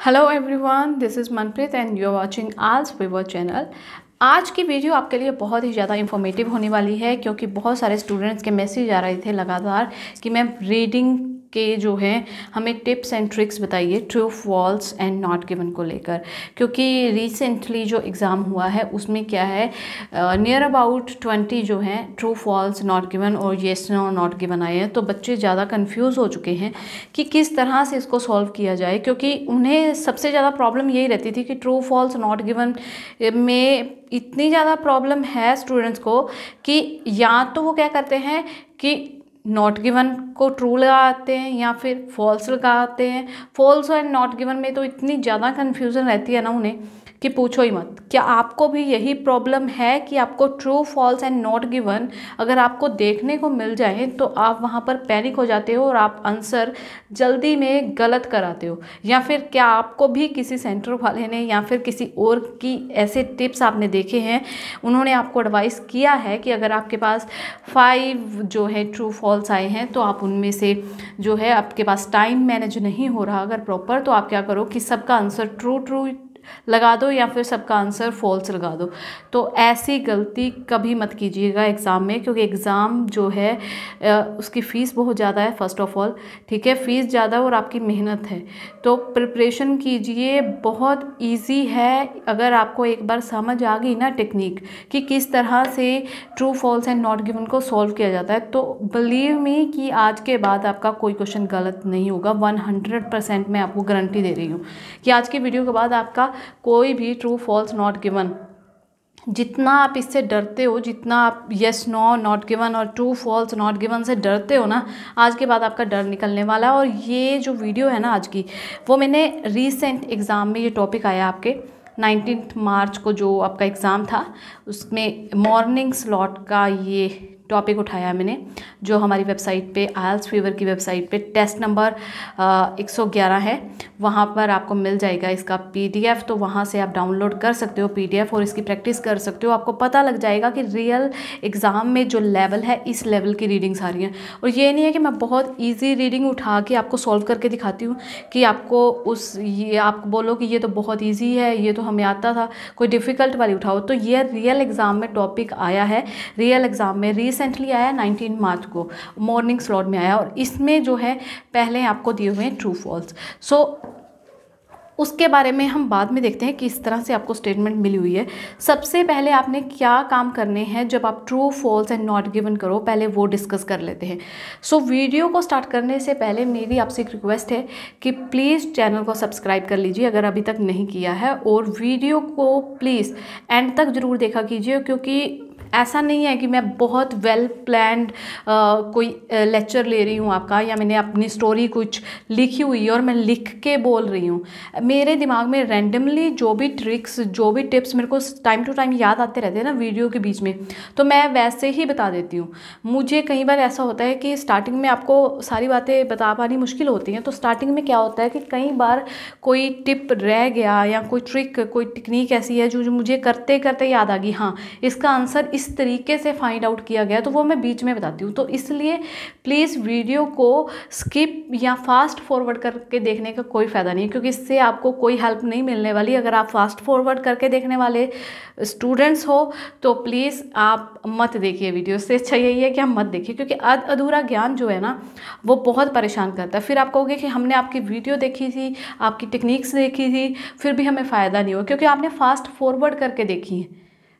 Hello everyone, this is Manpreet and you are watching आज विवर channel. आज की वीडियो आपके लिए बहुत ही ज़्यादा इंफॉर्मेटिव होने वाली है क्योंकि बहुत सारे स्टूडेंट्स के मैसेज आ रहे थे लगातार कि मैम रीडिंग के जो हैं हमें टिप्स एंड ट्रिक्स बताइए true false and not given को लेकर। क्योंकि रिसेंटली जो एग्ज़ाम हुआ है उसमें क्या है, नियर अबाउट 20 जो हैं ट्रू फॉल्स नॉट गिवन और येस नो नॉट गिवन आए हैं। तो बच्चे ज़्यादा कंफ्यूज हो चुके हैं कि किस तरह से इसको सॉल्व किया जाए, क्योंकि उन्हें सबसे ज़्यादा प्रॉब्लम यही रहती थी कि ट्रू फॉल्स नॉट गिवन में इतनी ज़्यादा प्रॉब्लम है स्टूडेंट्स को कि या तो वो क्या करते हैं कि नॉट गिवन को ट्रू लगाते हैं या फिर फॉल्स लगाते हैं। फॉल्स एंड नॉट गिवन में तो इतनी ज़्यादा कन्फ्यूज़न रहती है ना उन्हें कि पूछो ही मत। क्या आपको भी यही प्रॉब्लम है कि आपको true false and not given अगर आपको देखने को मिल जाए तो आप वहाँ पर पैनिक हो जाते हो और आप आंसर जल्दी में गलत कराते हो? या फिर क्या आपको भी किसी सेंटर वाले ने या फिर किसी और की ऐसे टिप्स आपने देखे हैं, उन्होंने आपको एडवाइस किया है कि अगर आपके पास 5 जो है ट्रू फॉल्स आए हैं तो आप उनमें से जो है आपके पास टाइम मैनेज नहीं हो रहा अगर प्रॉपर, तो आप क्या करो कि सबका आंसर ट्रू ट्रू लगा दो या फिर सबका आंसर फॉल्स लगा दो। तो ऐसी गलती कभी मत कीजिएगा एग्ज़ाम में, क्योंकि एग्ज़ाम जो है उसकी फ़ीस बहुत ज़्यादा है फर्स्ट ऑफ ऑल, ठीक है। फ़ीस ज़्यादा और आपकी मेहनत है, तो प्रिपरेशन कीजिए। बहुत इजी है अगर आपको एक बार समझ आ गई ना टेक्निक कि किस तरह से true false and not given को सॉल्व किया जाता है, तो बिलीव मी कि आज के बाद आपका कोई क्वेश्चन गलत नहीं होगा। 100% मैं आपको गारंटी दे रही हूँ कि आज की वीडियो के बाद आपका कोई भी ट्रू फॉल्स नॉट गिवन, जितना आप इससे डरते हो, जितना आप येस नो नॉट गिवन और ट्रू फॉल्स नॉट गिवन से डरते हो ना, आज के बाद आपका डर निकलने वाला है। और ये जो वीडियो है ना आज की, वो मैंने रीसेंट एग्ज़ाम में ये टॉपिक आया आपके 19 मार्च को जो आपका एग्ज़ाम था उसमें मॉर्निंग स्लॉट का ये टॉपिक उठाया मैंने, जो हमारी वेबसाइट पे आइल्स फीवर की वेबसाइट पे टेस्ट नंबर 111 है, वहाँ पर आपको मिल जाएगा इसका PDF। तो वहाँ से आप डाउनलोड कर सकते हो PDF और इसकी प्रैक्टिस कर सकते हो। आपको पता लग जाएगा कि रियल एग्ज़ाम में जो लेवल है इस लेवल की रीडिंग्स आ रही हैं। और ये नहीं है कि मैं बहुत ईजी रीडिंग उठा के आपको सॉल्व करके दिखाती हूँ कि आपको ये आप बोलो कि ये तो बहुत ईजी है, ये तो हमें आता था, कोई डिफ़िकल्ट वाली उठाओ। तो ये रियल एग्ज़ाम में टॉपिक आया है, रियल एग्ज़ाम में रिसेंटली आया 19 मार्च को, मॉर्निंग स्लॉट में आया। और इसमें जो है पहले आपको दिए हुए हैं ट्रू फॉल्स। सो उसके बारे में हम बाद में देखते हैं कि इस तरह से आपको स्टेटमेंट मिली हुई है। सबसे पहले आपने क्या काम करने हैं जब आप true false and not given करो, पहले वो डिस्कस कर लेते हैं। सो वीडियो को स्टार्ट करने से पहले मेरी आपसे एक रिक्वेस्ट है कि प्लीज़ चैनल को सब्सक्राइब कर लीजिए अगर अभी तक नहीं किया है, और वीडियो को प्लीज़ एंड तक ज़रूर देखा कीजिए, क्योंकि ऐसा नहीं है कि मैं बहुत वेल प्लान्ड कोई लेक्चर ले रही हूँ आपका, या मैंने अपनी स्टोरी कुछ लिखी हुई है और मैं लिख के बोल रही हूँ। मेरे दिमाग में रैंडमली जो भी ट्रिक्स, जो भी टिप्स मेरे को टाइम टू टाइम याद आते रहते हैं ना वीडियो के बीच में, तो मैं वैसे ही बता देती हूँ। मुझे कई बार ऐसा होता है कि स्टार्टिंग में आपको सारी बातें बता पानी मुश्किल होती हैं, तो स्टार्टिंग में क्या होता है कि कई बार कोई टिप रह गया या कोई ट्रिक, कोई टेक्निक ऐसी है जो मुझे करते करते याद आ गई, हाँ इसका आंसर इस तरीके से फाइंड आउट किया गया, तो वो मैं बीच में बताती हूँ। तो इसलिए प्लीज़ वीडियो को स्किप या फास्ट फॉरवर्ड करके देखने का कोई फ़ायदा नहीं है, क्योंकि इससे आपको कोई हेल्प नहीं मिलने वाली। अगर आप फास्ट फॉरवर्ड करके देखने वाले स्टूडेंट्स हो तो प्लीज़ आप मत देखिए वीडियो, से अच्छा यही है कि आप मत देखिए, क्योंकि अधूरा ज्ञान जो है ना वो बहुत परेशान करता है। फिर आप कहोगे कि हमने आपकी वीडियो देखी थी, आपकी टेक्निक्स देखी थी, फिर भी हमें फ़ायदा नहीं हुआ, क्योंकि आपने फास्ट फॉरवर्ड करके देखी है।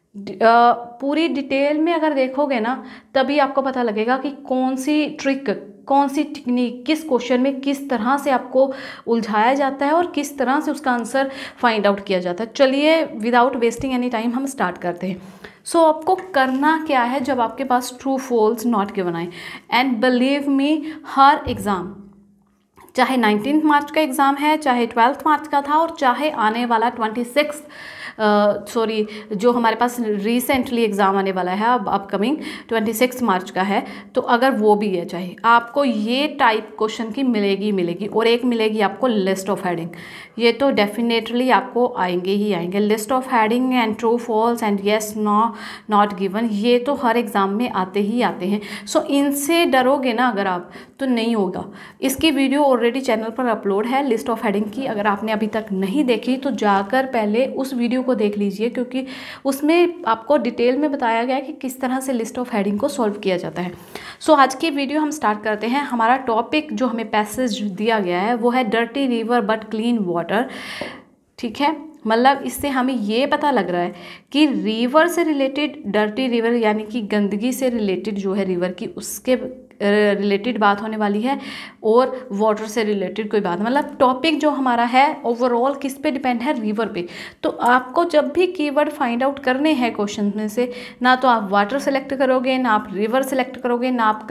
पूरी डिटेल में अगर देखोगे ना तभी आपको पता लगेगा कि कौन सी ट्रिक, कौन सी टेक्निक किस क्वेश्चन में किस तरह से आपको उलझाया जाता है और किस तरह से उसका आंसर फाइंड आउट किया जाता है। चलिए विदाउट वेस्टिंग एनी टाइम हम स्टार्ट करते हैं। सो आपको करना क्या है जब आपके पास ट्रू फॉल्स नॉट गिवन आए, एंड बिलीव मी हर एग्ज़ाम, चाहे 19 मार्च का एग्ज़ाम है, चाहे 12 मार्च का था, और चाहे आने वाला 26 सॉरी जो हमारे पास रिसेंटली एग्ज़ाम आने वाला है अब अपकमिंग 26 मार्च का है, तो अगर वो भी है चाहे आपको ये टाइप क्वेश्चन की मिलेगी और एक मिलेगी आपको लिस्ट ऑफ हेडिंग। ये तो डेफिनेटली आपको आएंगे ही आएंगे, list of heading and true false and yes no not given, ये तो हर एग्ज़ाम में आते ही आते हैं। सो इनसे डरोगे ना अगर आप तो नहीं होगा। इसकी वीडियो ऑलरेडी चैनल पर अपलोड है लिस्ट ऑफ हेडिंग की, अगर आपने अभी तक नहीं देखी तो जाकर पहले उस वीडियो को देख लीजिए, क्योंकि उसमें आपको डिटेल में बताया गया है कि किस तरह से लिस्ट ऑफ हेडिंग को सॉल्व किया जाता है। सो आज की वीडियो हम स्टार्ट करते हैं। हमारा टॉपिक जो हमें पैसेज दिया गया है वो है dirty river but clean water. ठीक है, मतलब इससे हमें ये पता लग रहा है कि रिवर से रिलेटेड, डर्टी रिवर यानी कि गंदगी से रिलेटेड जो है रिवर की, उसके रिलेटेड बात होने वाली है, और वाटर से रिलेटेड कोई बात, मतलब टॉपिक जो हमारा है ओवरऑल किस पे डिपेंड है, रिवर पे। तो आपको जब भी कीवर्ड फाइंड आउट करने हैं क्वेश्चन में से, ना तो आप वाटर सेलेक्ट करोगे, ना आप रिवर सेलेक्ट करोगे, ना आप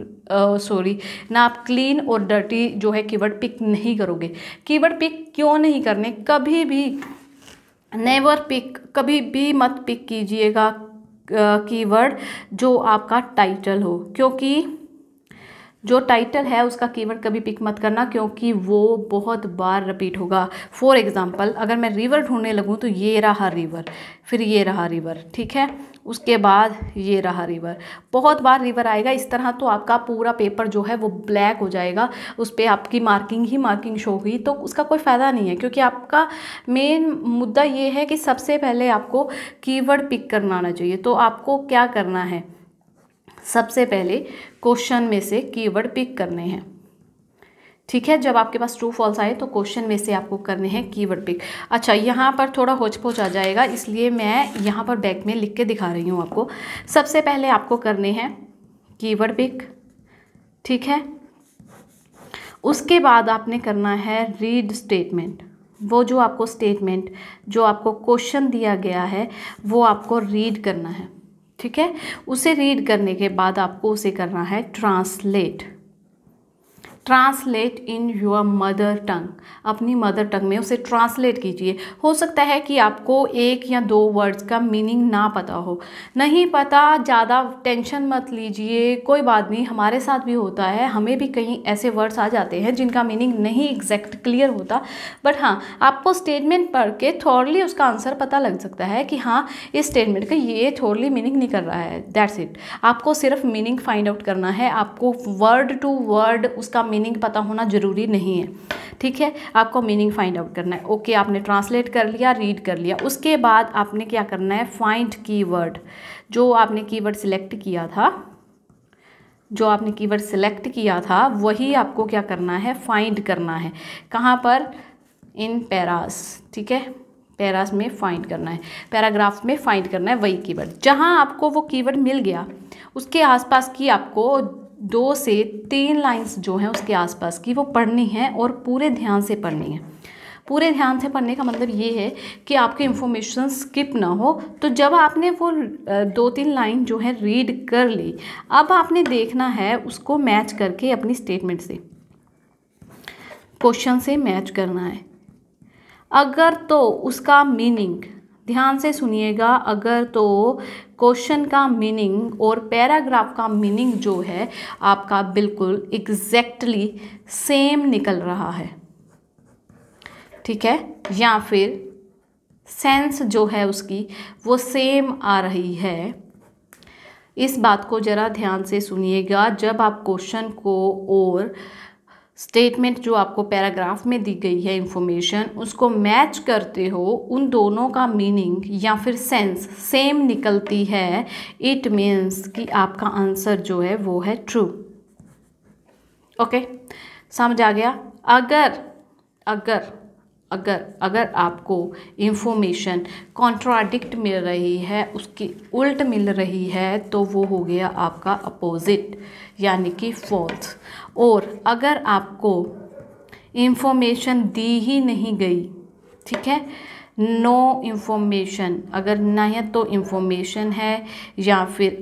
ना आप क्लीन और डर्टी जो है कीवर्ड पिक नहीं करोगे। कीवर्ड पिक क्यों नहीं करने, कभी भी नेवर पिक, कभी भी मत पिक कीजिएगा कीवर्ड जो आपका टाइटल हो, क्योंकि जो टाइटल है उसका कीवर्ड कभी पिक मत करना, क्योंकि वो बहुत बार रिपीट होगा। फॉर एग्जांपल अगर मैं रिवर ढूंढने लगूँ तो ये रहा रिवर, फिर ये रहा रिवर, ठीक है, उसके बाद ये रहा रिवर, बहुत बार रिवर आएगा। इस तरह तो आपका पूरा पेपर जो है वो ब्लैक हो जाएगा, उस पर आपकी मार्किंग शो हुई तो उसका कोई फ़ायदा नहीं है, क्योंकि आपका मेन मुद्दा ये है कि सबसे पहले आपको कीवर्ड पिक करना आना चाहिए। तो आपको क्या करना है, सबसे पहले क्वेश्चन में से कीवर्ड पिक करने हैं। ठीक है, जब आपके पास ट्रू फॉल्स आए तो क्वेश्चन में से आपको करने हैं कीवर्ड पिक। अच्छा, यहाँ पर थोड़ा होच-पोच आ जाएगा, इसलिए मैं यहाँ पर बैक में लिख के दिखा रही हूँ आपको। सबसे पहले आपको करने हैं कीवर्ड पिक, ठीक है। उसके बाद आपने करना है रीड स्टेटमेंट। वो जो आपको स्टेटमेंट, जो आपको क्वेश्चन दिया गया है वो आपको रीड करना है, ठीक है। उसे रीड करने के बाद आपको उसे करना है translate in your mother tongue, अपनी मदर टंग में उसे ट्रांसलेट कीजिए। हो सकता है कि आपको एक या दो वर्ड्स का मीनिंग ना पता हो, नहीं पता, ज़्यादा टेंशन मत लीजिए, कोई बात नहीं, हमारे साथ भी होता है, हमें भी कहीं ऐसे वर्ड्स आ जाते हैं जिनका मीनिंग नहीं एग्जैक्ट क्लियर होता, बट हाँ आपको स्टेटमेंट पढ़ के थोड़ली उसका आंसर पता लग सकता है कि हाँ इस स्टेटमेंट का ये थोड़ली मीनिंग नहीं कर रहा है, दैट्स इट। आपको सिर्फ मीनिंग फाइंड आउट करना है, आपको वर्ड टू वर्ड उसका मीनिंग पता होना ज़रूरी नहीं है, ठीक है। आपको मीनिंग फाइंड आउट करना है। ओके, आपने ट्रांसलेट कर लिया, रीड कर लिया, उसके बाद आपने क्या करना है, फाइंड कीवर्ड। जो आपने कीवर्ड सिलेक्ट किया था वही आपको क्या करना है, फाइंड करना है। कहाँ पर, इन पैरास, ठीक है, पैरास में फाइंड करना है, पैराग्राफ में फाइंड करना है वही कीवर्ड। जहाँ आपको वो कीवर्ड मिल गया उसके आसपास की आपको 2 से 3 लाइंस जो हैं उसके आसपास की वो पढ़नी है, और पूरे ध्यान से पढ़नी है। पूरे ध्यान से पढ़ने का मतलब ये है कि आपकी इंफॉर्मेशन स्किप ना हो। तो जब आपने वो 2-3 लाइन जो है रीड कर ली, अब आपने देखना है उसको मैच करके अपनी स्टेटमेंट से, क्वेश्चन से मैच करना है। अगर तो उसका मीनिंग, ध्यान से सुनिएगा, अगर तो क्वेश्चन का मीनिंग और पैराग्राफ का मीनिंग जो है आपका बिल्कुल एग्जैक्टली सेम निकल रहा है, ठीक है, या फिर सेंस जो है उसकी वो सेम आ रही है, इस बात को ज़रा ध्यान से सुनिएगा। जब आप क्वेश्चन को और स्टेटमेंट जो आपको पैराग्राफ में दी गई है इंफॉर्मेशन, उसको मैच करते हो, उन दोनों का मीनिंग या फिर सेंस सेम निकलती है, इट मीन्स कि आपका आंसर जो है वो है ट्रू। ओके, समझ आ गया। अगर आपको इंफॉर्मेशन कॉन्ट्राडिक्ट मिल रही है, उसकी उल्ट मिल रही है, तो वो हो गया आपका अपोजिट यानी कि फॉल्स। और अगर आपको इंफॉर्मेशन दी ही नहीं गई, ठीक है, नो इन्फॉर्मेशन, अगर ना है तो इन्फॉर्मेशन है, या फिर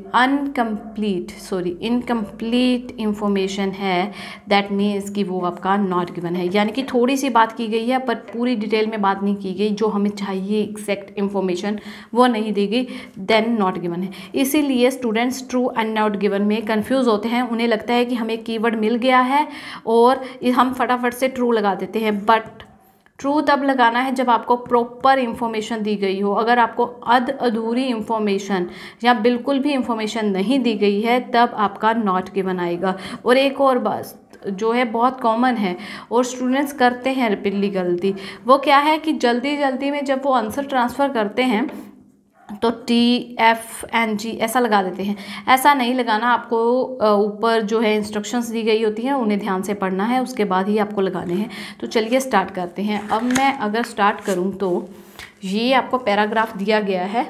इनकम्प्लीट इन्फॉर्मेशन है, दैट मीन्स कि वो आपका नॉट गिवन है। यानी कि थोड़ी सी बात की गई है पर पूरी डिटेल में बात नहीं की गई, जो हमें चाहिए एग्जैक्ट इन्फॉर्मेशन वो नहीं दी गई, देन नॉट गिवन है। इसीलिए students true and not given में कंफ्यूज होते हैं। उन्हें लगता है कि हमें कीवर्ड मिल गया है और हम फटाफट से ट्रू लगा देते हैं, बट ट्रू तब लगाना है जब आपको प्रॉपर इंफॉर्मेशन दी गई हो। अगर आपको अधूरी इंफॉर्मेशन या बिल्कुल भी इंफॉर्मेशन नहीं दी गई है तब आपका नॉट गिवन आएगा। और एक और बात जो है बहुत कॉमन है और स्टूडेंट्स करते हैं रिपीटली गलती, वो क्या है कि जल्दी जल्दी में जब वो आंसर ट्रांसफ़र करते हैं तो TFNG ऐसा लगा देते हैं। ऐसा नहीं लगाना, आपको ऊपर जो है इंस्ट्रक्शंस दी गई होती हैं उन्हें ध्यान से पढ़ना है, उसके बाद ही आपको लगाने हैं। तो चलिए स्टार्ट करते हैं। अब मैं अगर स्टार्ट करूं तो ये आपको पैराग्राफ दिया गया है।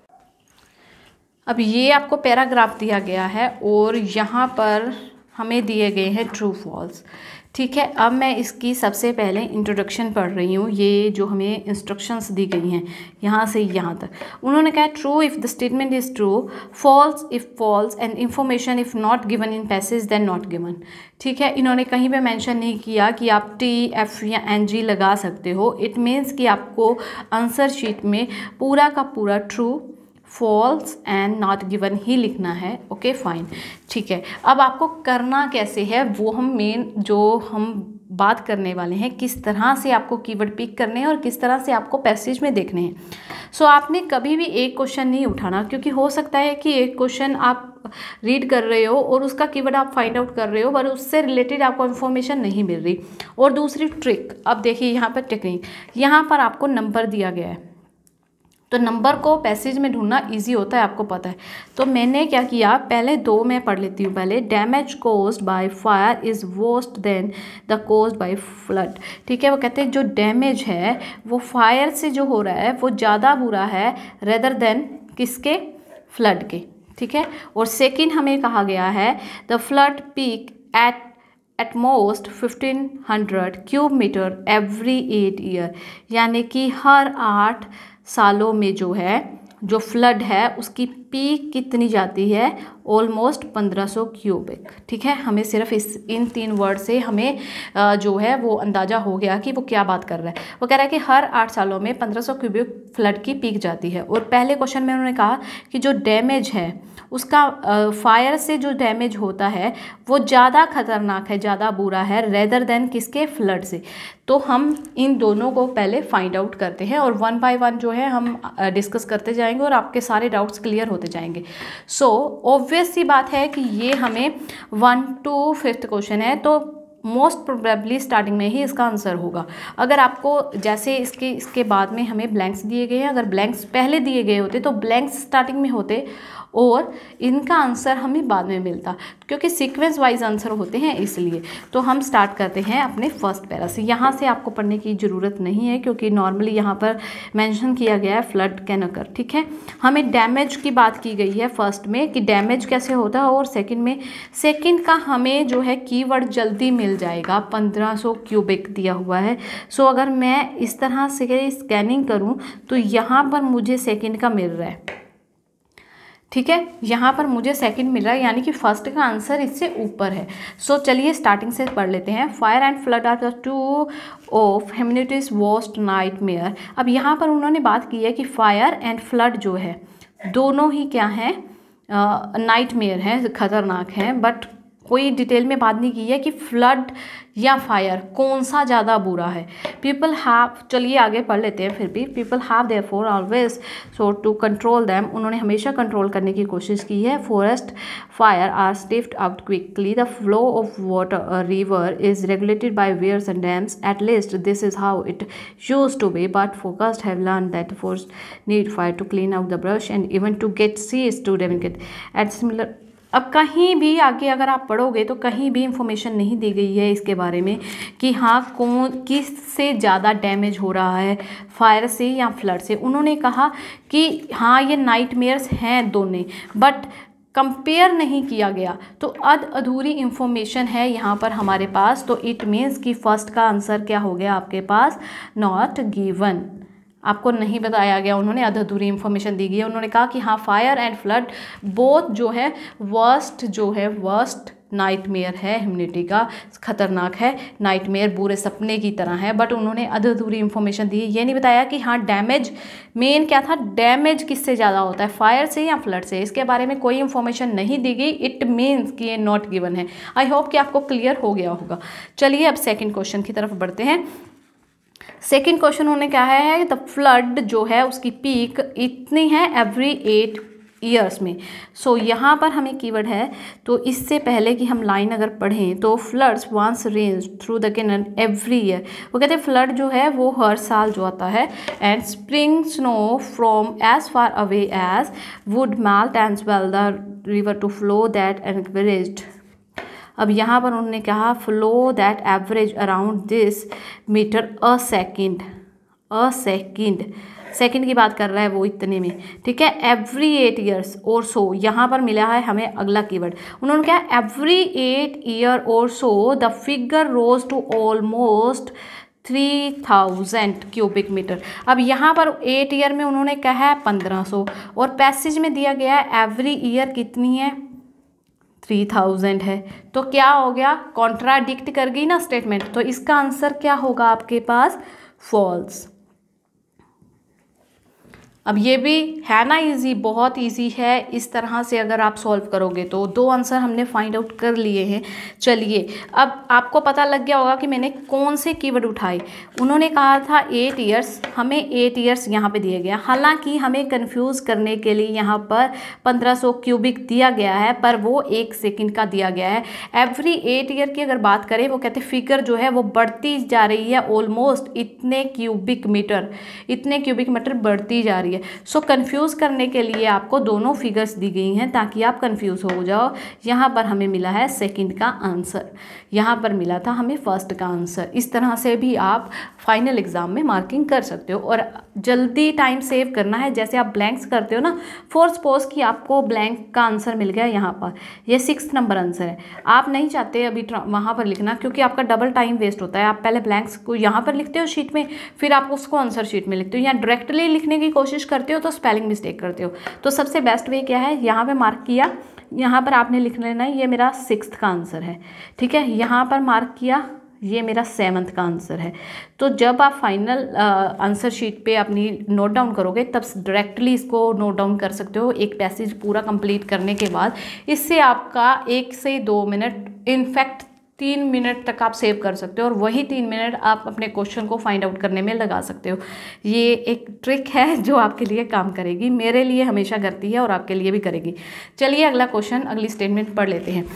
अब ये आपको पैराग्राफ दिया गया है और यहाँ पर हमें दिए गए हैं ट्रू फॉल्स। ठीक है, अब मैं इसकी सबसे पहले इंट्रोडक्शन पढ़ रही हूँ। ये जो हमें इंस्ट्रक्शंस दी गई हैं यहाँ से यहाँ तक, उन्होंने कहा true if the statement is true, false if false, and information if not given in passage then not given. ठीक है, इन्होंने कहीं पे मेंशन नहीं किया कि आप TF या NG लगा सकते हो। इट मीन्स कि आपको आंसर शीट में पूरा का पूरा true, false and not given ही लिखना है। ओके फाइन, ठीक है। अब आपको करना कैसे है वो हम बात करने वाले हैं, किस तरह से आपको कीवर्ड पिक करने हैं और किस तरह से आपको पैसेज में देखने हैं। सो आपने कभी भी एक क्वेश्चन नहीं उठाना, क्योंकि हो सकता है कि एक क्वेश्चन आप रीड कर रहे हो और उसका कीवर्ड आप फाइंड आउट कर रहे हो पर उससे रिलेटेड आपको इन्फॉर्मेशन नहीं मिल रही। और दूसरी ट्रिक, अब देखिए यहाँ पर टेक्निक, यहाँ पर आपको नंबर दिया गया है तो नंबर को पैसेज में ढूंढना इजी होता है, आपको पता है। तो मैंने क्या किया, पहले दो मैं पढ़ लेती हूँ। पहले damage caused by fire is worst than the caused by flood. ठीक है, वो कहते हैं जो डैमेज है वो फायर से जो हो रहा है वो ज़्यादा बुरा है रेदर देन किसके, फ्लड के। ठीक है, और सेकेंड हमें कहा गया है the flood peak at most 1500 cube metre every 8 year, यानी कि हर 8 सालों में जो है जो फ्लड है उसकी पीक कितनी जाती है, ऑलमोस्ट 1500 क्यूबिक। ठीक है, हमें सिर्फ इन 3 वर्ड से हमें जो है वो अंदाज़ा हो गया कि वो क्या बात कर रहा है। वो कह रहा है कि हर 8 सालों में 1500 क्यूबिक फ्लड की पीक जाती है। और पहले क्वेश्चन में उन्होंने कहा कि जो डैमेज है उसका फायर से जो डैमेज होता है वो ज़्यादा खतरनाक है, ज़्यादा बुरा है रेदर देन किसके, फ्लड से। तो हम इन दोनों को पहले फाइंड आउट करते हैं और 1 बाय 1 जो है हम डिस्कस करते जाएंगे और आपके सारे डाउट्स क्लियर होते जाएंगे। सो ऑब्वियस सी बात है कि ये हमें 1 to 5th क्वेश्चन है, तो मोस्ट प्रोबेबली स्टार्टिंग में ही इसका आंसर होगा। अगर आपको जैसे इसके बाद में हमें ब्लैंक्स दिए गए हैं, अगर ब्लैंक्स पहले दिए गए होते तो ब्लैंक्स स्टार्टिंग में होते और इनका आंसर हमें बाद में मिलता, क्योंकि सीक्वेंस वाइज आंसर होते हैं इसलिए। तो हम स्टार्ट करते हैं अपने फर्स्ट पैरा से। यहाँ से आपको पढ़ने की ज़रूरत नहीं है क्योंकि नॉर्मली यहाँ पर मेंशन किया गया है फ्लड कैन अकर। ठीक है, हमें डैमेज की बात की गई है फर्स्ट में कि डैमेज कैसे होता है, और सेकंड का हमें जो है कीवर्ड जल्दी मिल जाएगा, 1500 क्यूबिक दिया हुआ है। सो अगर मैं इस तरह से स्कैनिंग करूँ तो यहाँ पर मुझे सेकंड का मिल रहा है। ठीक है, यहाँ पर मुझे सेकंड मिल रहा है, यानी कि फर्स्ट का आंसर इससे ऊपर है। सो चलिए स्टार्टिंग से पढ़ लेते हैं। Fire and flood are the two of humanity's worst nightmare. अब यहाँ पर उन्होंने बात की है कि फायर एंड फ्लड जो है दोनों ही क्या हैं, नाइटमेयर हैं, खतरनाक हैं, बट कोई डिटेल में बात नहीं की है कि फ्लड या फायर कौन सा ज़्यादा बुरा है। पीपल हैव, चलिए आगे पढ़ लेते हैं फिर भी। People have therefore always sought to control them, उन्होंने हमेशा कंट्रोल करने की कोशिश की है। Forest fire are stifled out quickly, the flow of water river is regulated by weirs and dams, at least this is how it used to be, but focused have learn that forest need fire to clean out the brush and even to get सीज to डेमिकेट at similar. अब कहीं भी आगे अगर आप पढ़ोगे तो कहीं भी इंफॉर्मेशन नहीं दी गई है इसके बारे में कि हाँ कौन किस से ज़्यादा डैमेज हो रहा है, फायर से या फ्लड से। उन्होंने कहा कि हाँ ये नाइटमेयर्स हैं दोनों, बट कंपेयर नहीं किया गया, तो अधूरी इंफॉर्मेशन है यहाँ पर हमारे पास। तो इट मीन्स कि फर्स्ट का आंसर क्या हो गया आपके पास, नॉट गिवन। आपको नहीं बताया गया, उन्होंने अधूरी इंफॉर्मेशन दी गई है। उन्होंने कहा कि हाँ फायर एंड फ्लड बोथ जो है वर्स्ट नाइटमेयर है, ह्यूमैनिटी का खतरनाक है, नाइटमेयर बुरे सपने की तरह है। बट उन्होंने अधूरी इंफॉर्मेशन दी, ये नहीं बताया कि हाँ डैमेज मेन क्या था, डैमेज किससे ज़्यादा होता है, फायर से या फ्लड से, इसके बारे में कोई इंफॉर्मेशन नहीं दी गई। इट मीन्स कि ये नॉट गिवन है। आई होप कि आपको क्लियर हो गया होगा। चलिए अब सेकेंड क्वेश्चन की तरफ बढ़ते हैं। सेकेंड क्वेश्चन उन्होंने कहा है द फ्लड जो है उसकी पीक इतनी है एवरी 8 ईयर्स में। सो यहाँ पर हमें कीवर्ड है, तो इससे पहले कि हम लाइन अगर पढ़ें तो floods once range through the canyon every year, वो कहते हैं फ्लड जो है वो हर साल जो आता है। And spring snow from as far away as would melt and swell the river to flow that encouraged. अब यहाँ पर उन्होंने कहा flow that average around this meter a second second की बात कर रहा है वो इतने में, ठीक है। एवरी 8 ईयर्स और सो, यहाँ पर मिला है हमें अगला कीवर्ड। उन्होंने कहा एवरी 8 ईयर और so the figure rose to almost 3000 cubic meter. अब यहाँ पर 8 ईयर में उन्होंने कहा है 1500 और पैसेज में दिया गया है एवरी ईयर कितनी है, 3000 है। तो क्या हो गया, कॉन्ट्राडिक्ट कर गई ना स्टेटमेंट। तो इसका आंसर क्या होगा आपके पास, फॉल्स। अब ये भी है ना इजी, बहुत इजी है। इस तरह से अगर आप सॉल्व करोगे तो 2 आंसर हमने फाइंड आउट कर लिए हैं। चलिए अब आपको पता लग गया होगा कि मैंने कौन से कीवर्ड उठाए। उन्होंने कहा था 8 ईयर्स, हमें 8 ईयर्स यहाँ पे दिया गया। हालांकि हमें कंफ्यूज करने के लिए यहाँ पर 1500 क्यूबिक दिया गया है, पर वो 1 सेकंड का दिया गया है। एवरी 8 ईयर की अगर बात करें, वो कहते फिगर जो है वो बढ़ती जा रही है, ऑलमोस्ट इतने क्यूबिक मीटर बढ़ती जा रही है। सो कंफ्यूज करने के लिए आपको दोनों फिगर्स दी गई हैं ताकि आप कंफ्यूज हो जाओ। यहाँ पर हमें मिला है सेकंड का आंसर, यहाँ पर मिला था हमें फर्स्ट का आंसर। इस तरह से भी आप फाइनल एग्जाम में मार्किंग कर सकते हो और जल्दी टाइम सेव करना है। जैसे आप ब्लैंक्स करते हो ना, फॉर सपोज कि आपको ब्लैंक का आंसर मिल गया यहाँ पर, ये 6th नंबर आंसर है, आप नहीं चाहते अभी वहाँ पर लिखना क्योंकि आपका डबल टाइम वेस्ट होता है। आप पहले ब्लैंक्स को यहाँ पर लिखते हो शीट में, फिर आप उसको आंसर शीट में लिखते हो, या डायरेक्टली लिखने की कोशिश करते हो तो स्पेलिंग मिस्टेक करते हो। तो सबसे बेस्ट वे क्या है, यहाँ पे मार्क किया, यहाँ पर आपने लिख लेना है ये मेरा 6th का आंसर है, ठीक है। यहाँ पर मार्क किया, ये मेरा 7th का आंसर है। तो जब आप फाइनल आंसर शीट पे अपनी नोट डाउन करोगे तब डायरेक्टली इसको नोट डाउन कर सकते हो एक पैसेज पूरा कंप्लीट करने के बाद। इससे आपका 1 से 2 मिनट, इनफैक्ट 3 मिनट तक आप सेव कर सकते हो और वही 3 मिनट आप अपने क्वेश्चन को फाइंड आउट करने में लगा सकते हो। ये एक ट्रिक है जो आपके लिए काम करेगी, मेरे लिए हमेशा करती है और आपके लिए भी करेगी। चलिए अगला क्वेश्चन, अगली स्टेटमेंट पढ़ लेते हैं।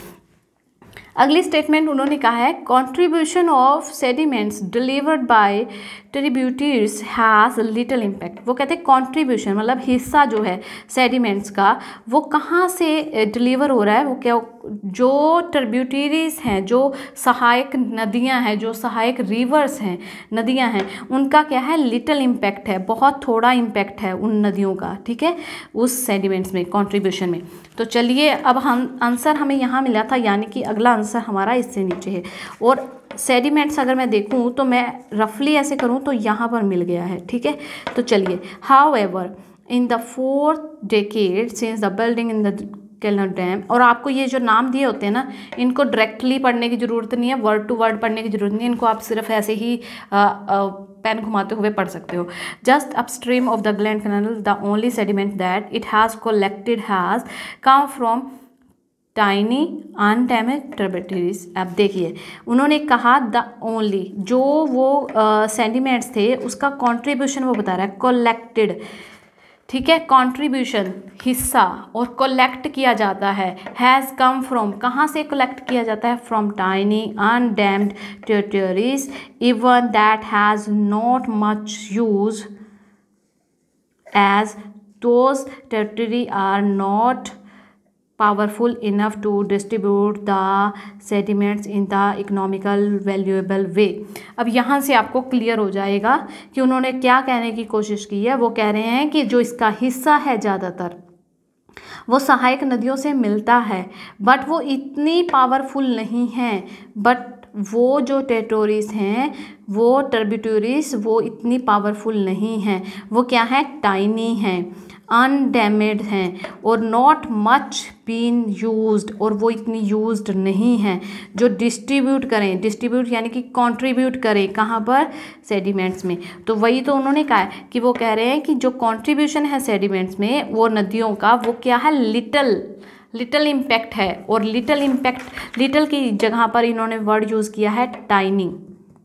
अगली स्टेटमेंट उन्होंने कहा है contribution of sediments delivered by tributaries has little impact. वो कहते हैं कंट्रीब्यूशन मतलब हिस्सा जो है सेडिमेंट्स का वो कहाँ से डिलीवर हो रहा है, वो क्या, जो ट्रिब्यूटरीज हैं, जो सहायक नदियाँ हैं, जो सहायक रिवर्स हैं, नदियाँ हैं, उनका क्या है, लिटिल इम्पैक्ट है, बहुत थोड़ा इम्पैक्ट है उन नदियों का, ठीक है, उस सेडिमेंट्स में, कंट्रीब्यूशन में। तो चलिए अब हम आंसर हमें यहाँ मिला था, यानी कि अगला आंसर हमारा इससे नीचे है। और सेडिमेंट्स अगर मैं देखूं तो मैं रफली ऐसे करूं तो यहाँ पर मिल गया है, ठीक है। तो चलिए, however in the 4th decade since the building in the Keller dam, और आपको ये जो नाम दिए होते हैं ना, इनको डायरेक्टली पढ़ने की ज़रूरत नहीं है, वर्ड टू वर्ड पढ़ने की ज़रूरत नहीं है, इनको आप सिर्फ ऐसे ही पेन घुमाते हुए पढ़ सकते हो। Just upstream of the gland canal the only sediment that it has collected has come from tiny undamaged tributaries. अब देखिए उन्होंने कहा द ओनली, जो वो सेडिमेंट्स थे उसका कंट्रीब्यूशन वो बता रहा है, कलेक्टेड, ठीक है, कंट्रीब्यूशन हिस्सा, और कलेक्ट किया जाता है, हैज़ कम फ्रॉम, कहाँ से कलेक्ट किया जाता है, from tiny undammed territories even that has not much use as those territory are not powerful enough to distribute the sediments in the economical valuable way। अब यहाँ से आपको क्लियर हो जाएगा कि उन्होंने क्या कहने की कोशिश की है। वो कह रहे हैं कि जो इसका हिस्सा है ज़्यादातर वो सहायक नदियों से मिलता है, बट वो इतनी पावरफुल नहीं है, बट वो जो टेरिटोरीज हैं वो ट्रिब्यूटरीज वो इतनी पावरफुल नहीं हैं, वो क्या है, टाइनी हैं, अनडैमेज्ड हैं और नॉट मच बीन यूज्ड, और वो इतनी यूज्ड नहीं हैं जो डिस्ट्रीब्यूट करें, डिस्ट्रीब्यूट यानी कि कंट्रीब्यूट करें कहाँ पर, सेडिमेंट्स में। तो वही तो उन्होंने कहा है कि वो कह रहे हैं कि जो कंट्रीब्यूशन है सेडिमेंट्स में वो नदियों का वो क्या है, लिटल इम्पैक्ट है, और लिटल इम्पैक्ट, लिटल की जगह पर इन्होंने वर्ड यूज़ किया है टाइनी।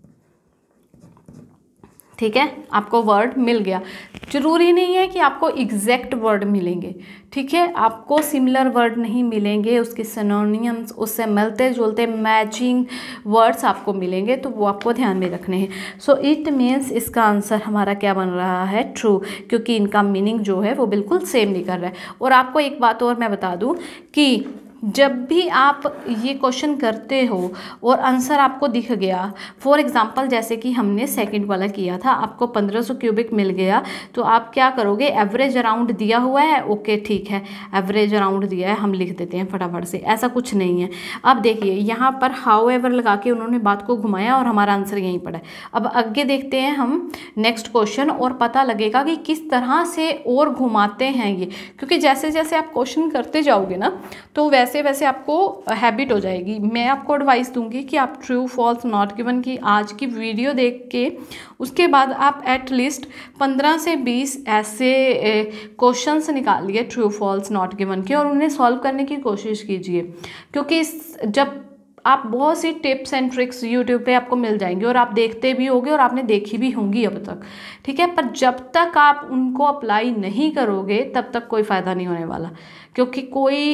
ठीक है, आपको वर्ड मिल गया। जरूरी नहीं है कि आपको एग्जैक्ट वर्ड मिलेंगे, ठीक है, आपको सिमिलर वर्ड नहीं मिलेंगे, उसके सिनोनिम्स, उससे मिलते जुलते मैचिंग वर्ड्स आपको मिलेंगे, तो वो आपको ध्यान में रखने हैं। सो इट मीन्स इसका आंसर हमारा क्या बन रहा है, ट्रू, क्योंकि इनका मीनिंग जो है वो बिल्कुल सेम नहीं कर रहा है। और आपको एक बात और मैं बता दूं कि जब भी आप ये क्वेश्चन करते हो और आंसर आपको दिख गया, फॉर एग्जांपल जैसे कि हमने सेकंड वाला किया था, आपको 1500 क्यूबिक मिल गया, तो आप क्या करोगे, एवरेज अराउंड दिया हुआ है, ओके ठीक है, एवरेज अराउंड दिया है, हम लिख देते हैं फटाफट से, ऐसा कुछ नहीं है। अब देखिए यहाँ पर हाउएवर लगा के उन्होंने बात को घुमाया और हमारा आंसर यहीं पड़ा है। अब आगे देखते हैं हम नेक्स्ट क्वेश्चन, और पता लगेगा कि किस तरह से और घुमाते हैं ये, क्योंकि जैसे जैसे आप क्वेश्चन करते जाओगे ना तो वैसे वैसे आपको हैबिट हो जाएगी। मैं आपको एडवाइस दूंगी कि आप ट्रू फॉल्स नॉट गिवन की आज की वीडियो देख के उसके बाद आप एटलीस्ट 15 से 20 ऐसे क्वेश्चंस निकालिए ट्रू फॉल्स नॉट गिवन के, और उन्हें सॉल्व करने की कोशिश कीजिए, क्योंकि जब आप बहुत सी टिप्स एंड ट्रिक्स यूट्यूब पे आपको मिल जाएंगी और आप देखते भी होंगे और आपने देखी भी होंगी अब तक, ठीक है, पर जब तक आप उनको अप्लाई नहीं करोगे तब तक कोई फ़ायदा नहीं होने वाला, क्योंकि कोई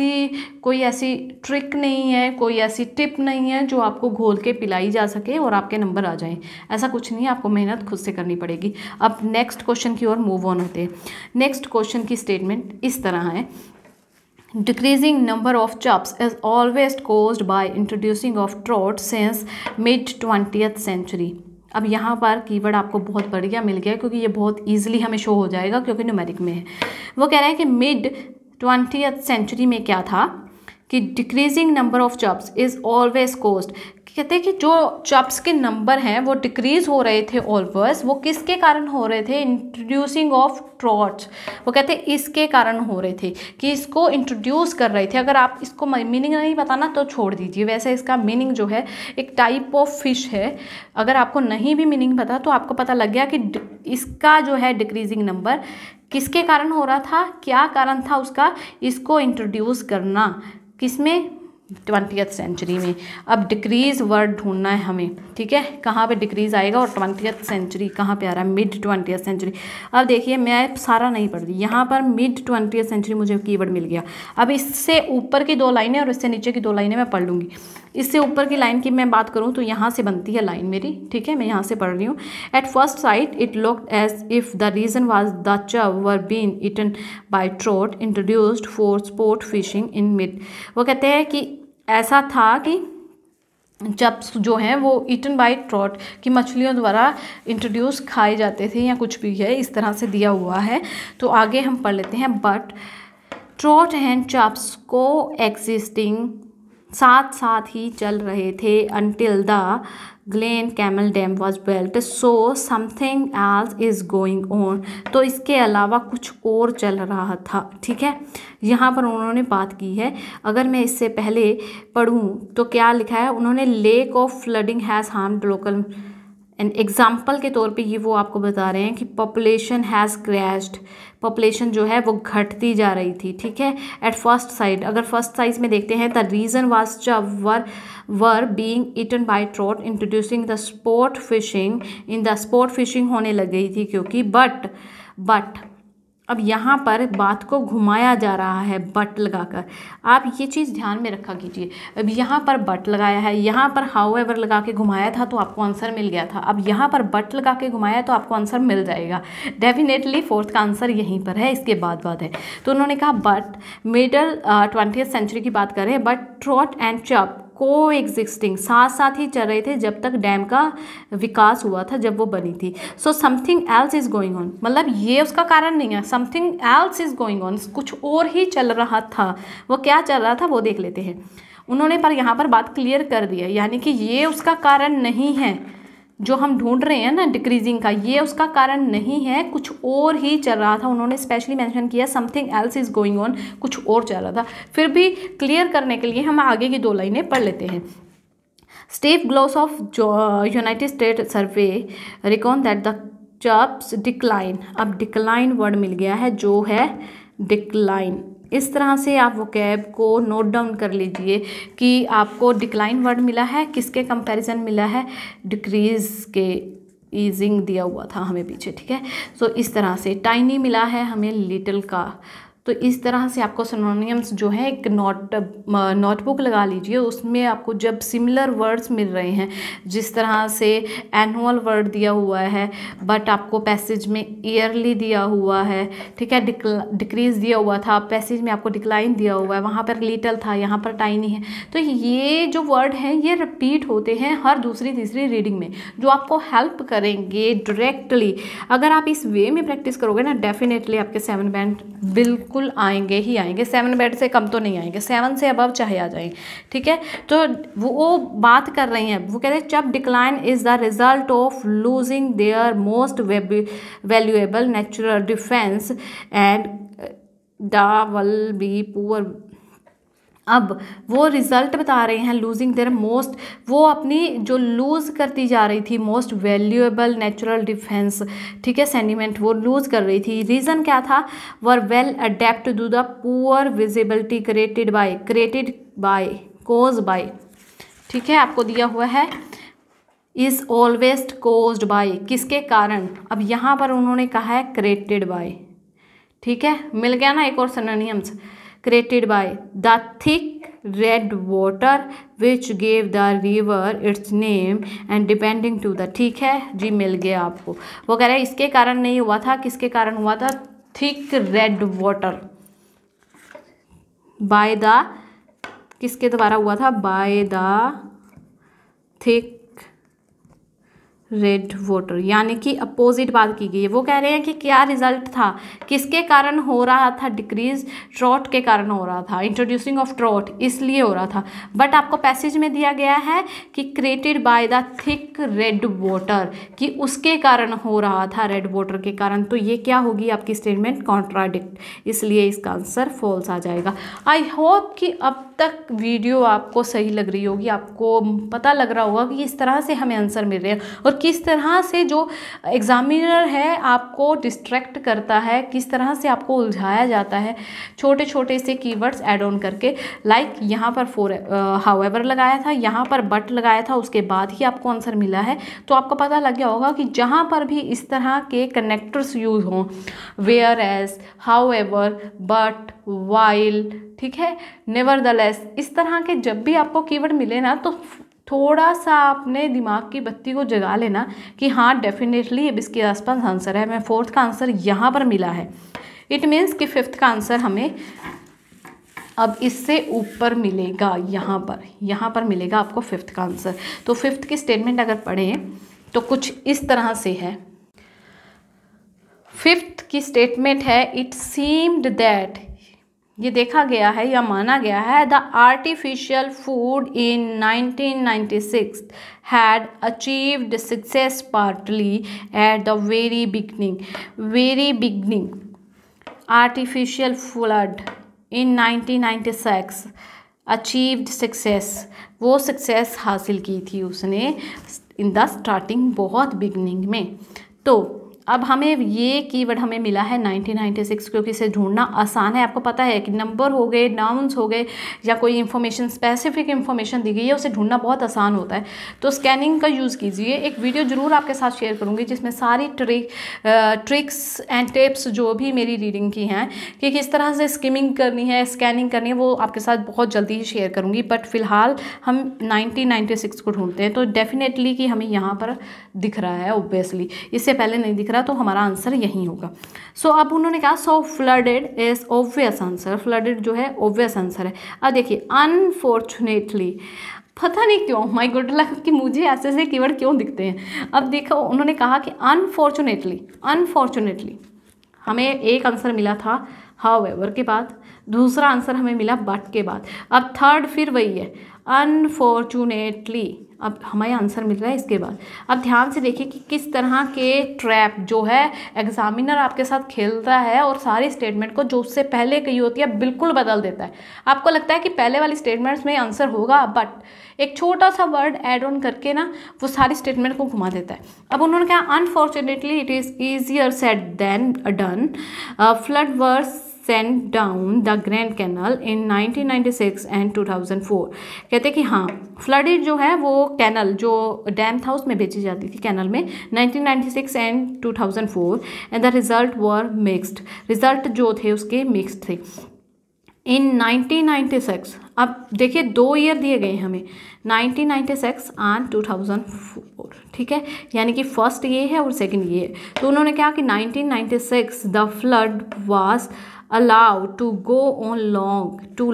ऐसी ट्रिक नहीं है, कोई ऐसी टिप नहीं है जो आपको घोल के पिलाई जा सके और आपके नंबर आ जाएं। ऐसा कुछ नहीं है, आपको मेहनत खुद से करनी पड़ेगी। अब नेक्स्ट क्वेश्चन की ओर मूव ऑन होते हैं। नेक्स्ट क्वेश्चन की स्टेटमेंट इस तरह है, decreasing number of chubs is always caused by introducing of trout since mid 20th century। अब यहाँ पर कीवर्ड आपको बहुत बढ़िया मिल गया, क्योंकि ये बहुत इजीली हमें शो हो जाएगा क्योंकि न्यूमेरिक में है। वो कह रहे हैं कि मिड 20th सेंचुरी में क्या था कि decreasing number of chubs is always caused, कहते हैं कि जो चब्स के नंबर हैं वो डिक्रीज हो रहे थे ऑलवेज, वो किसके कारण हो रहे थे, इंट्रोड्यूसिंग ऑफ ट्रॉट्स। वो कहते हैं इसके कारण हो रहे थे कि इसको इंट्रोड्यूस कर रहे थे। अगर आप इसको मीनिंग नहीं पता ना तो छोड़ दीजिए, वैसे इसका मीनिंग जो है एक टाइप ऑफ फिश है। अगर आपको नहीं भी मीनिंग पता तो आपको पता लग गया कि इसका जो है डिक्रीजिंग नंबर किसके कारण हो रहा था, क्या कारण था उसका, इसको इंट्रोड्यूस करना किसमें, 20th सेंचुरी में। अब डिक्रीज वर्ड ढूंढना है हमें, ठीक है, कहाँ पे डिक्रीज आएगा और 20th सेंचुरी कहाँ पे आ रहा है, मिड 20th सेंचुरी। अब देखिए मैं सारा नहीं पढ़ रही, यहाँ पर मिड 20th सेंचुरी मुझे कीवर्ड मिल गया। अब इससे ऊपर की 2 लाइनें और इससे नीचे की 2 लाइनें मैं पढ़ लूँगी। इससे ऊपर की लाइन की मैं बात करूँ तो यहाँ से बनती है लाइन मेरी, ठीक है, मैं यहाँ से पढ़ रही हूँ। At first sight it looked as if the reason was the chub were been eaten by trout introduced for sport fishing in mid. वो कहते हैं कि ऐसा था कि चब्स जो हैं वो ईटन बाय ट्रॉट की मछलियों द्वारा इंट्रोड्यूस खाए जाते थे या कुछ भी है, इस तरह से दिया हुआ है। तो आगे हम पढ़ लेते हैं, बट ट्रॉट एंड चब्स को एग्जिस्टिंग साथ साथ ही चल रहे थे until the glen camel dam was built, so something else is going on. तो इसके अलावा कुछ और चल रहा था, ठीक है, यहाँ पर उन्होंने बात की है। अगर मैं इससे पहले पढ़ूँ तो क्या लिखा है उन्होंने, lack of flooding has harmed local and example के तौर पे ये वो आपको बता रहे हैं कि पॉपुलेशन हैज़ क्रैश्ड, पॉपुलेशन जो है वो घटती जा रही थी, ठीक है। एट फर्स्ट साइड, अगर फर्स्ट साइज में देखते हैं, the reason was chub were being eaten by trout introducing the sport fishing, in the sport fishing होने लग गई थी क्योंकि बट अब यहाँ पर बात को घुमाया जा रहा है बट लगाकर। आप ये चीज़ ध्यान में रखा कीजिए, अब यहाँ पर बट लगाया है, यहाँ पर हाउएवर लगा के घुमाया था तो आपको आंसर मिल गया था, अब यहाँ पर बट लगा के घुमाया तो आपको आंसर मिल जाएगा डेफिनेटली। फोर्थ का आंसर यहीं पर है, इसके बाद है। तो उन्होंने कहा बट मिडल 20th सेंचुरी की बात करें, बट ट्रॉट एंड चब को एग्जिस्टिंग साथ साथ ही चल रहे थे जब तक डैम का विकास हुआ था, जब वो बनी थी। So something else is going on, मतलब ये उसका कारण नहीं है, something else is going on, कुछ और ही चल रहा था। वो क्या चल रहा था वो देख लेते हैं। उन्होंने पर यहाँ पर बात क्लियर कर दी है, यानी कि ये उसका कारण नहीं है जो हम ढूंढ रहे हैं ना डिक्रीजिंग का, ये उसका कारण नहीं है, कुछ और ही चल रहा था। उन्होंने स्पेशली मेंशन किया something else is going on, कुछ और चल रहा था। फिर भी क्लियर करने के लिए हम आगे की 2 लाइनें पढ़ लेते हैं। Steve Gloss of United State survey reckon that the chirps decline, अब डिक्लाइन वर्ड मिल गया है जो है डिक्लाइन। इस तरह से आप वोकैब को नोट डाउन कर लीजिए कि आपको डिक्लाइन वर्ड मिला है, किसके कंपैरिजन मिला है, डिक्रीज के, ईजिंग दिया हुआ था हमें पीछे, ठीक है। सो इस तरह से टाइनी मिला है हमें लिटिल का। तो इस तरह से आपको सिनोनिम्स जो है एक नोटबुक लगा लीजिए, उसमें आपको जब सिमिलर वर्ड्स मिल रहे हैं, जिस तरह से एनुअल वर्ड दिया हुआ है बट आपको पैसेज में ईयरली दिया हुआ है, ठीक है, डिक्रीज दिया हुआ था, पैसेज में आपको डिक्लाइन दिया हुआ है, वहाँ पर लिटल था, यहाँ पर टाइनी है। तो ये जो वर्ड हैं ये रिपीट होते हैं हर दूसरी तीसरी रीडिंग में, जो आपको हेल्प करेंगे डायरेक्टली। अगर आप इस वे में प्रैक्टिस करोगे ना, डेफिनेटली आपके 7 बैंड बिल्कुल आएंगे ही आएंगे। 7 बैंड से कम तो नहीं आएंगे, 7 से अबव चाहे आ जाएं, ठीक है। तो वो बात कर रही हैं, वो कह रहे हैं जब decline is the result of losing their most valuable natural defense and the will be poor. अब वो रिजल्ट बता रहे हैं लूजिंग देयर मोस्ट, वो अपनी जो लूज़ करती जा रही थी मोस्ट वैल्यूएबल नेचुरल डिफेंस, ठीक है, सेंटिमेंट वो लूज़ कर रही थी। रीज़न क्या था, were well adapt to the poor visibility created by cause by, ठीक है, आपको दिया हुआ है इज ऑलवेज कोज्ड बाय, किसके कारण। अब यहाँ पर उन्होंने कहा है क्रिएटेड बाय, ठीक है, मिल गया ना एक और synonyms, created by the thick red water which gave the river its name and depending to the, ठीक है जी, मिल गया आपको। वो कह रहे हैं इसके कारण नहीं हुआ था, किसके कारण हुआ था, thick red water, by the, किसके द्वारा हुआ था, by the thick red water, यानी कि अपोजिट बात की गई है। वो कह रहे हैं कि क्या रिजल्ट था, किसके कारण हो रहा था डिक्रीज, ट्रॉट के कारण हो रहा था, इंट्रोड्यूसिंग ऑफ ट्रॉट इसलिए हो रहा था। बट आपको पैसेज में दिया गया है कि created by the thick red water, कि उसके कारण हो रहा था, रेड वाटर के कारण। तो ये क्या होगी आपकी स्टेटमेंट, कॉन्ट्राडिक्ट, इसलिए इसका आंसर फॉल्स आ जाएगा। आई होप कि अब तक वीडियो आपको सही लग रही होगी, आपको पता लग रहा होगा कि इस तरह से हमें आंसर मिल रहे हैं और किस तरह से जो एग्जामिनर है आपको डिस्ट्रैक्ट करता है, किस तरह से आपको उलझाया जाता है छोटे छोटे से कीवर्ड्स ऐड ऑन करके। लाइक यहाँ पर हाउएवर लगाया था, यहाँ पर बट लगाया था, उसके बाद ही आपको आंसर मिला है। तो आपको पता लग गया होगा कि जहाँ पर भी इस तरह के कनेक्टर्स यूज हों, whereas, however, but, while, ठीक है, नेवरदलेस, इस तरह के जब भी आपको कीवर्ड मिले ना, तो थोड़ा सा अपने दिमाग की बत्ती को जगा लेना कि हाँ डेफिनेटली अब इसके आसपास आंसर है। मैं 4th का आंसर यहाँ पर मिला है, इट मीन्स कि 5th का आंसर हमें अब इससे ऊपर मिलेगा, यहाँ पर मिलेगा आपको 5th का आंसर। तो 5th की स्टेटमेंट अगर पढ़ें तो कुछ इस तरह से है। 5th की स्टेटमेंट है, इट सीम्ड दैट, ये देखा गया है या माना गया है, the artificial food in 1996 had achieved success partly at the very beginning. Artificial food in 1996 achieved success, वो सक्सेस हासिल की थी उसने इन द स्टार्टिंग, बहुत बिगनिंग में। तो अब हमें ये कीवर्ड हमें मिला है 1996, क्योंकि इसे ढूंढना आसान है। आपको पता है कि नंबर हो गए, नाउन्स हो गए, या कोई इन्फॉर्मेशन, स्पेसिफिक इन्फॉर्मेशन दी गई है, उसे ढूंढना बहुत आसान होता है। तो स्कैनिंग का यूज़ कीजिए। एक वीडियो ज़रूर आपके साथ शेयर करूँगी जिसमें सारी ट्रिक्स एंड टिप्स जो भी मेरी रीडिंग की हैं कि किस तरह से स्किमिंग करनी है, स्कैनिंग करनी है, वो आपके साथ बहुत जल्दी ही शेयर करूँगी। बट फिलहाल हम 1996 को ढूंढते हैं। तो डेफिनेटली कि हमें यहाँ पर दिख रहा है, ऑब्वियसली इससे पहले नहीं दिख रहा, तो हमारा आंसर यही होगा। सो अब उन्होंने कहा so flooded is obvious answer, flooded जो है ऑब्वियस आंसर है। अब देखिए अनफॉर्चुनेटली, पता नहीं क्यों माय गुड लक कि मुझे ऐसे ऐसे कीवर्ड क्यों दिखते हैं। अब देखो उन्होंने कहा कि अनफॉर्चुनेटली हमें एक आंसर मिला था हाउएवर के बाद, दूसरा आंसर हमें मिला बट के बाद। अब थर्ड फिर वही है, अनफॉर्चुनेटली, अब हमें आंसर मिल रहा है इसके बाद। अब ध्यान से देखिए कि किस तरह के ट्रैप जो है एग्जामिनर आपके साथ खेलता है और सारी स्टेटमेंट को जो उससे पहले कही होती है बिल्कुल बदल देता है। आपको लगता है कि पहले वाली स्टेटमेंट्स में आंसर होगा, बट एक छोटा सा वर्ड ऐड ऑन करके ना वो सारी स्टेटमेंट को घुमा देता है। अब उन्होंने कहा unfortunately it is easier said than done, flood were sent down the Grand Canal in 1996 and 2004। कहते कि हाँ फ्लडेड जो है वो कैनल जो डैम था उसमें भेजी जाती थी कैनल में 1996 and 2004 and the result were mixed, result जो थे उसके मिक्स्ड थे। इन 1996, अब देखिए 2 ईयर दिए गए हमें 1996 एंड 2004, ठीक है, यानी कि फर्स्ट ये है और सेकंड ये है। तो उन्होंने कहा कि 1996 the flood was allowed to go on too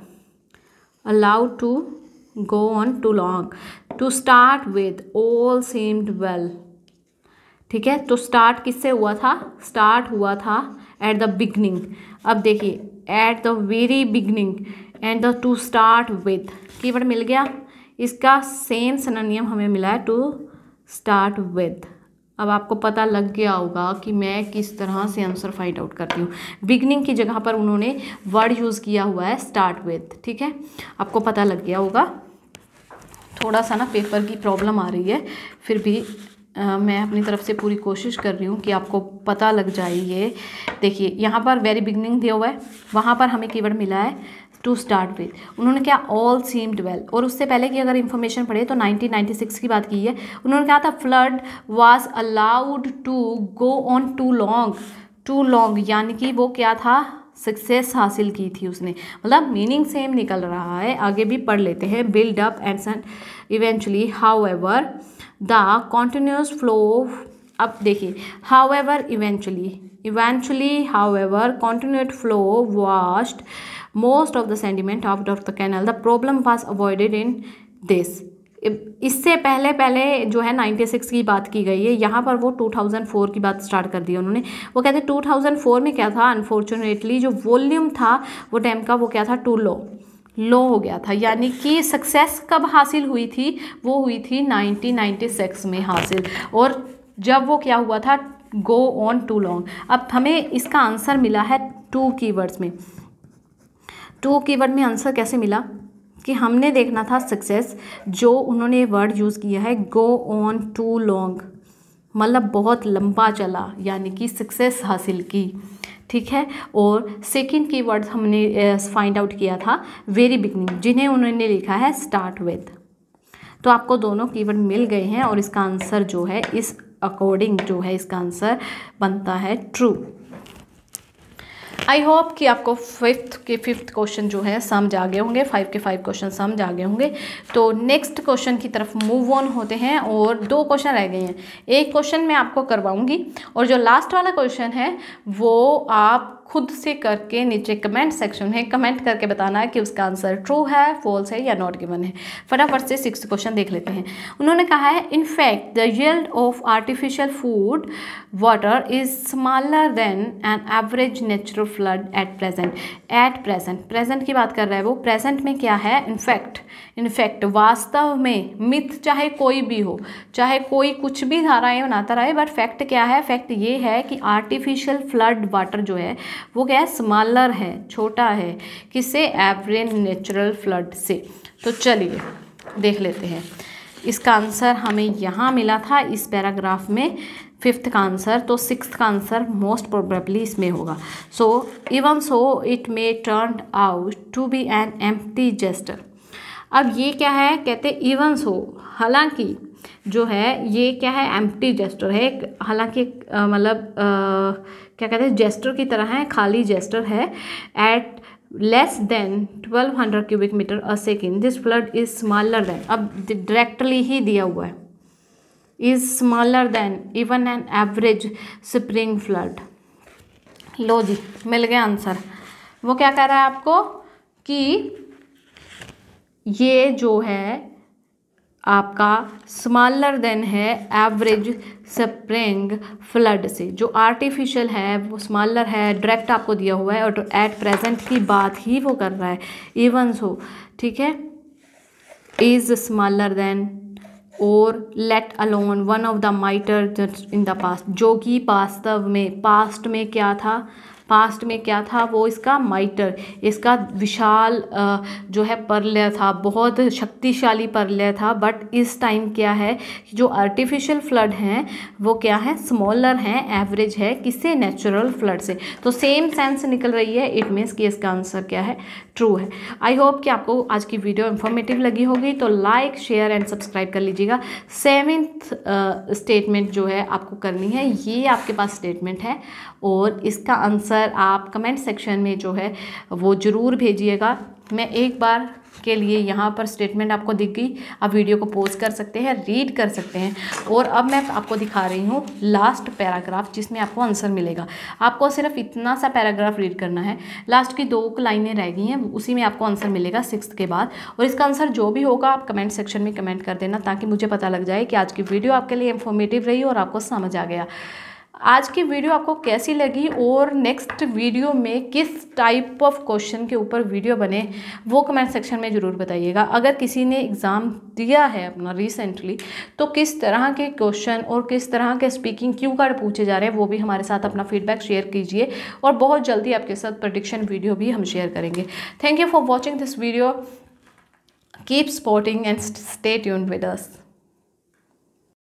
long to start with all seemed well, ठीक है। तो स्टार्ट किससे हुआ था? स्टार्ट हुआ था एट द बिगनिंग। अब देखिए at the very beginning and the to start with keyword मिल गया, इसका सेम सिनोनिम हमें मिला है टू स्टार्ट विद। अब आपको पता लग गया होगा कि मैं किस तरह से आंसर फाइंड आउट करती हूँ। बिगनिंग की जगह पर उन्होंने वर्ड यूज़ किया हुआ है स्टार्ट विद, ठीक है, आपको पता लग गया होगा। थोड़ा सा ना पेपर की प्रॉब्लम आ रही है, फिर भी मैं अपनी तरफ से पूरी कोशिश कर रही हूँ कि आपको पता लग जाए। ये देखिए यहाँ पर वेरी बिगनिंग दिया हुआ है, वहाँ पर हमें कीवर्ड मिला है टू स्टार्ट विद। उन्होंने क्या ऑल सीम्ड वेल, और उससे पहले की अगर इन्फॉर्मेशन पढ़े तो 1996 की बात की है। उन्होंने कहा था flood was allowed to go on too long, यानी कि वो क्या था, सक्सेस हासिल की थी उसने, मतलब मीनिंग सेम निकल रहा है। आगे भी पढ़ लेते हैं, build up and eventually however the continuous flow. अब देखिए however eventually however continued flow washed most of the sediment out of the canal, the problem was avoided in this। इससे पहले जो है 96 की बात की गई है, यहाँ पर वो 2004 की बात स्टार्ट कर दी उन्होंने। वो कहते हैं 2004 में क्या था, अनफॉर्चुनेटली जो वॉल्यूम था वो डैम का वो क्या था, टू लो हो गया था, यानी कि सक्सेस कब हासिल हुई थी, वो हुई थी 1996 में हासिल, और जब वो क्या हुआ था, गो ऑन टू लॉन्ग। अब हमें इसका आंसर मिला है 2 कीवर्ड्स में। 2 कीवर्ड में आंसर कैसे मिला कि हमने देखना था सक्सेस, जो उन्होंने वर्ड यूज़ किया है गो ऑन टू लॉन्ग, मतलब बहुत लंबा चला, यानी कि सक्सेस हासिल की, ठीक है। और सेकंड कीवर्ड हमने फाइंड आउट किया था वेरी बिगनिंग, जिन्हें उन्होंने लिखा है स्टार्ट विद। तो आपको दोनों कीवर्ड मिल गए हैं और इसका आंसर जो है इस अकॉर्डिंग जो है इसका आंसर बनता है ट्रू। आई होप कि आपको फिफ्थ क्वेश्चन जो है समझ आ गए होंगे, 5 के 5 क्वेश्चन समझ आ गए होंगे। तो नेक्स्ट क्वेश्चन की तरफ मूव ऑन होते हैं, और 2 क्वेश्चन रह गए हैं। एक क्वेश्चन मैं आपको करवाऊंगी और जो लास्ट वाला क्वेश्चन है वो आप खुद से करके नीचे कमेंट सेक्शन में कमेंट करके बताना है कि उसका आंसर ट्रू है, फॉल्स है या नॉट गिवन है। फटाफट से 6th क्वेश्चन देख लेते हैं। उन्होंने कहा है in fact the yield of artificial food water is smaller than an average natural flood at present की बात कर रहा है वो। प्रेजेंट में क्या है, इनफैक्ट वास्तव में, मिथ चाहे कोई भी हो, चाहे कोई कुछ भी धाराएं बनाता रहे, बट फैक्ट क्या है, फैक्ट ये है कि आर्टिफिशियल फ्लड वाटर जो है वो क्या है, स्मॉलर है, छोटा है, किससे, एवरेज नेचुरल फ्लड से। तो चलिए देख लेते हैं। इसका आंसर हमें यहाँ मिला था इस पैराग्राफ में 5th का आंसर, तो 6th का आंसर मोस्ट प्रोबेबली इसमें होगा। So even so it may turn out to be an empty gesture. अब ये क्या है, कहते इवन सो, हालांकि जो है ये क्या है, एम्प्टी जेस्टर है, हालांकि मतलब क्या कहते हैं, जेस्टर की तरह है, खाली जेस्टर है। At less than 1200 cubic meter a second this flood is smaller than, अब डायरेक्टली ही दिया हुआ है, is smaller than even an average spring flood. लो जी मिल गया आंसर। वो क्या कह रहा है आपको कि ये जो है आपका स्मॉलर देन है एवरेज स्प्रिंग फ्लड से। जो आर्टिफिशियल है वो स्मॉलर है, डायरेक्ट आपको दिया हुआ है और एट प्रेजेंट की बात ही वो कर रहा है, इवन सो, ठीक है, इज स्मॉलर देन और let alone one of the mightier in the past, जो कि वास्तव में पास्ट में क्या था, पास्ट में क्या था, वो इसका माइटर, इसका विशाल जो है पर्लय था, बहुत शक्तिशाली पर्लय था। बट इस टाइम क्या है कि जो आर्टिफिशियल फ्लड हैं वो क्या है, स्मॉलर हैं, एवरेज है, किससे, नेचुरल फ्लड से। तो सेम सेंस निकल रही है, इट मीन्स कि इसका आंसर क्या है, ट्रू है। आई होप कि आपको आज की वीडियो इन्फॉर्मेटिव लगी होगी, तो लाइक शेयर एंड सब्सक्राइब कर लीजिएगा। 7th स्टेटमेंट जो है आपको करनी है, ये आपके पास स्टेटमेंट है और इसका आंसर आप कमेंट सेक्शन में जो है वो ज़रूर भेजिएगा। मैं एक बार के लिए यहाँ पर स्टेटमेंट आपको दिख गई, आप वीडियो को पॉज कर सकते हैं, रीड कर सकते हैं। और अब मैं आपको दिखा रही हूँ लास्ट पैराग्राफ जिसमें आपको आंसर मिलेगा। आपको सिर्फ इतना सा पैराग्राफ रीड करना है, लास्ट की 2 लाइनें रह गई हैं, उसी में आपको आंसर मिलेगा 6th के बाद। और इसका आंसर जो भी होगा आप कमेंट सेक्शन में कमेंट कर देना, ताकि मुझे पता लग जाए कि आज की वीडियो आपके लिए इन्फॉर्मेटिव रही और आपको समझ आ गया। आज की वीडियो आपको कैसी लगी और नेक्स्ट वीडियो में किस टाइप ऑफ क्वेश्चन के ऊपर वीडियो बने, वो कमेंट सेक्शन में ज़रूर बताइएगा। अगर किसी ने एग्ज़ाम दिया है अपना रिसेंटली, तो किस तरह के क्वेश्चन और किस तरह के स्पीकिंग क्यू कार्ड पूछे जा रहे हैं, वो भी हमारे साथ अपना फीडबैक शेयर कीजिए। और बहुत जल्दी आपके साथ प्रेडिक्शन वीडियो भी हम शेयर करेंगे। Thank you for watching this video, keep supporting and stay tuned with us.